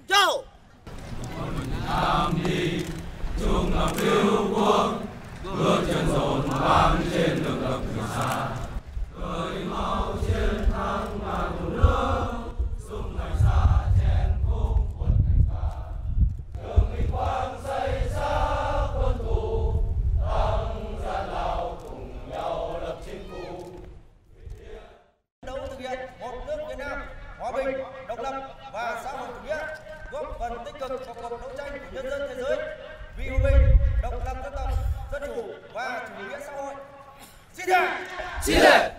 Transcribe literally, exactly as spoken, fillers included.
Chào. Nam đi chung lòng yêu quốc, bước chân dồn vang trên đường lập người xa. Khởi máu chiến thắng ngàn thù nước, sung ngày xa chén khúc quân thành ca. Đường vinh quang xây xa quân thù, thắng gian lao cùng nhau lập chiến khu. Đấu thực hiện một nước Việt Nam hòa bình, độc lập và xã hội chủ nghĩa, góp phần tích cực vào cuộc đấu tranh của nhân dân thế giới vì hòa bình, độc lập dân tộc, dân chủ và chủ nghĩa xã hội. Xin thề. Xin thề.